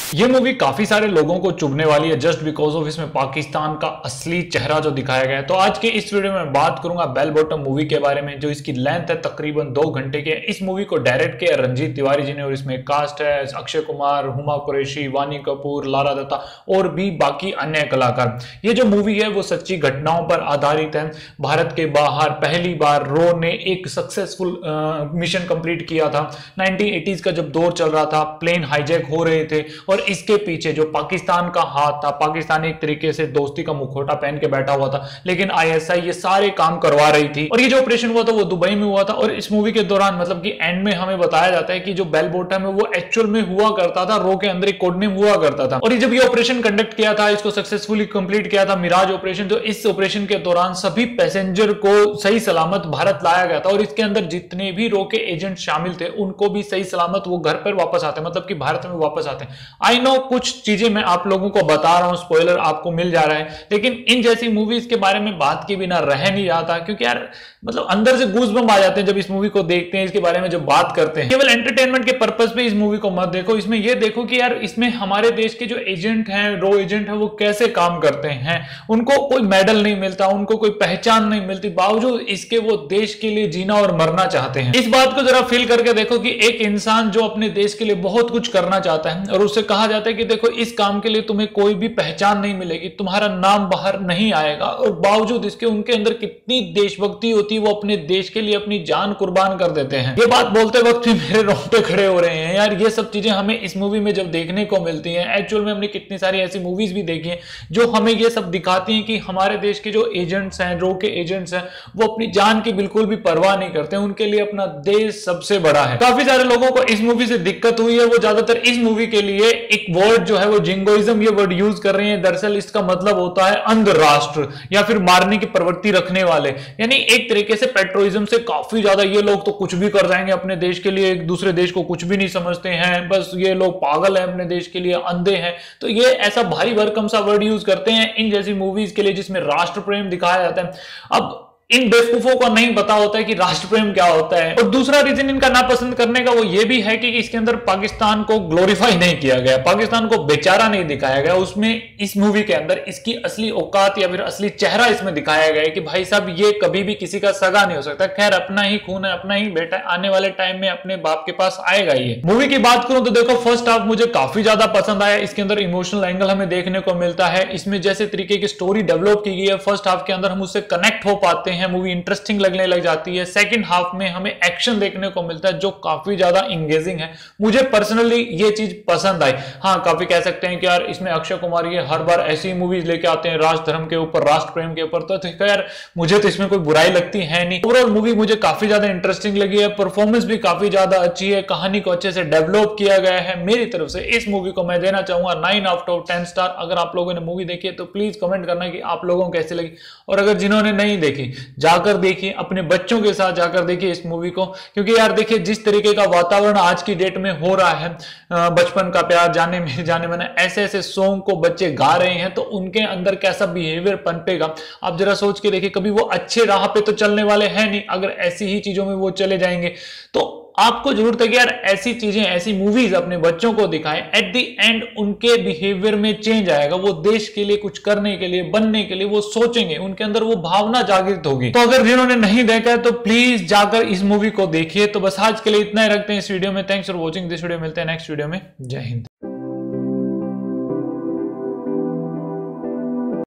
ये मूवी काफी सारे लोगों को चुभने वाली है जस्ट बिकॉज ऑफ इसमें पाकिस्तान का असली चेहरा जो दिखाया गया है। तो आज के इस वीडियो में बात करूंगा बेल बॉटम मूवी के बारे में, जो इसकी लेंथ है तकरीबन 2 घंटे की। इस मूवी को डायरेक्ट किया रंजीत तिवारी जी ने और इसमें कास्ट है अक्षय कुमार, हुमा कुरैशी, वानी कपूर, लारा दत्ता और भी बाकी अन्य कलाकार। ये जो मूवी है वो सच्ची घटनाओं पर आधारित है। भारत के बाहर पहली बार रो ने एक सक्सेसफुल मिशन कंप्लीट किया था। 1980s का जब दौर चल रहा था, प्लेन हाईजैक हो रहे थे और इसके पीछे जो पाकिस्तान का हाथ था, पाकिस्तान एक तरीके से दोस्ती का मुखौटा पहन के बैठा हुआ था, लेकिन आईएसआई ये सारे काम करवा रही थी। और ये जो ऑपरेशन हुआ था वो दुबई में हुआ था। और इस मूवी के दौरान मतलब कि एंड में हमें बताया जाता है कि जो बेल बॉटम है वो एक्चुअल में हुआ करता था, रो के अंदर एक कोड नेम हुआ करता था। और ये जब ये ऑपरेशन कंडक्ट किया था, इसको सक्सेसफुली कंप्लीट किया था मिराज ऑपरेशन। तो इस ऑपरेशन के दौरान सभी पैसेंजर को सही सलामत भारत लाया गया था और इसके अंदर जितने भी रो के एजेंट शामिल थे उनको भी सही सलामत वो घर पर वापस आते, मतलब कि भारत में वापस आते हैं। आई नो कुछ चीजें मैं आप लोगों को बता रहा हूं, स्पॉइलर आपको मिल जा रहा है, लेकिन इन जैसी मूवीज के बारे में बात के बिना रह नहीं जाता, क्योंकि यार मतलब अंदर से गूज़बम्प आ जाते हैं जब इस मूवी को देखते हैं, इसके बारे में जब बात करते हैं। केवल एंटरटेनमेंट के पर्पस पे इस मूवी को मत देखो, इसमें यह देखो कि यार इसमें हमारे देश के जो एजेंट हैं, रो एजेंट है, वो कैसे काम करते हैं। उनको कोई मेडल नहीं मिलता, उनको कोई पहचान नहीं मिलती, बावजूद इसके वो देश के लिए जीना और मरना चाहते हैं। इस बात को जरा फील करके देखो कि एक इंसान जो अपने देश के लिए बहुत कुछ करना चाहता है और उससे कहा जाता है कि देखो इस काम के लिए तुम्हें कोई भी पहचान नहीं मिलेगी, तुम्हारा नाम बाहर नहीं आएगा, और बावजूद इसके उनके अंदर कितनी देशभक्ति होती है, वो अपने देश के लिए अपनी जान कुर्बान कर देते हैं। ये बात बोलते वक्त भी मेरे रोंगटे खड़े हो रहे हैं यार। ये सब चीजें हमें इस मूवी में जब देखने को मिलती हैं, एक्चुअल में हमने कितनी सारी ऐसी मूवीज भी देखी हैं जो हमें ये सब दिखाती हैं कि हमारे देश के जो एजेंट्स हैं, रो के एजेंट्स हैं, वो अपनी जान की बिल्कुल भी परवाह नहीं करते, उनके लिए अपना देश सबसे बड़ा है। काफी सारे लोगों को इस मूवी से दिक्कत हुई है, वो ज्यादातर इस मूवी के लिए एक वर्ड जो है वो जिंगोइज्म ये वर्ड यूज कर रहे हैं। दरअसल इसका मतलब होता है अंध राष्ट्र या फिर मारने की प्रवृत्ति रखने वाले, यानी एक तरीके से पेट्रोइज्म से काफी ज्यादा ये लोग तो कुछ भी कर जाएंगे अपने देश के लिए, एक दूसरे देश को कुछ भी नहीं समझते हैं, बस ये लोग पागल हैं, अपने देश के लिए अंधे हैं। तो ये ऐसा भारी भरकम सा वर्ड यूज करते हैं इन जैसी मूवीज के लिए जिसमें राष्ट्र प्रेम दिखाया जाता है। अब इन बेवकूफों को नहीं पता होता है कि राष्ट्र प्रेम क्या होता है। और दूसरा रीजन इनका नापसंद करने का वो ये भी है कि इसके अंदर पाकिस्तान को ग्लोरीफाई नहीं किया गया, पाकिस्तान को बेचारा नहीं दिखाया गया। उसमें इस मूवी के अंदर इसकी असली औकात या फिर असली चेहरा इसमें दिखाया गया है कि भाई साहब ये कभी भी किसी का सगा नहीं हो सकता। खैर अपना ही खून है, अपना ही बेटा है, आने वाले टाइम में अपने बाप के पास आएगा। ये मूवी की बात करूं तो देखो फर्स्ट हाफ मुझे काफी ज्यादा पसंद आया। इसके अंदर इमोशनल एंगल हमें देखने को मिलता है। इसमें जैसे तरीके की स्टोरी डेवलप की गई है फर्स्ट हाफ के अंदर, हम उससे कनेक्ट हो पाते हैं, मूवी इंटरेस्टिंग लगने लग जाती है। सेकंड हाफ में हमें एक्शन देखने को मिलता है जो काफी ज्यादा इंगेजिंग है। मुझे पर्सनली ये चीज पसंद आई। हाँ, काफी कह सकते हैं कि यार इसमें अक्षय कुमार ये हर बार ऐसी मूवीज लेके आते हैं राष्ट्र धर्म के ऊपर, राष्ट्र प्रेम के ऊपर, तो यार मुझे तो इसमें कोई बुराई लगती है नहीं। ओवरऑल मूवी मुझे काफी ज्यादा इंटरेस्टिंग लगी है, परफॉर्मेंस भी काफी ज्यादा अच्छी है, कहानी को अच्छे से डेवलप किया गया है। मेरी तरफ से इस मूवी को मैं देना चाहूंगा 9 आउट ऑफ 10 स्टार। अगर आप लोगों ने मूवी देखी है तो प्लीज कमेंट करना कि आप लोगों को कैसी लगी, और अगर जिन्होंने नहीं देखी जाकर देखिए, अपने बच्चों के साथ जाकर देखिए इस मूवी को। क्योंकि यार देखिए जिस तरीके का वातावरण आज की डेट में हो रहा है, बचपन का प्यार, जाने में जाने मैंने, ऐसे ऐसे सॉन्ग को बच्चे गा रहे हैं, तो उनके अंदर कैसा बिहेवियर पनपेगा आप जरा सोच के देखिए। कभी वो अच्छे राह पे तो चलने वाले हैं नहीं अगर ऐसी ही चीजों में वो चले जाएंगे। तो आपको जरूरत है कि यार ऐसी चीजें, ऐसी मूवीज अपने बच्चों को दिखाएं। एट द एंड उनके बिहेवियर में चेंज आएगा, वो देश के लिए कुछ करने के लिए, बनने के लिए वो सोचेंगे, उनके अंदर वो भावना जागृत होगी। तो अगर जिन्होंने नहीं देखा है तो प्लीज जाकर इस मूवी को देखिए। तो बस आज के लिए इतना ही रखते हैं इस वीडियो में। Thanks for watching this video. मिलते हैं नेक्स्ट वीडियो में। जय हिंद।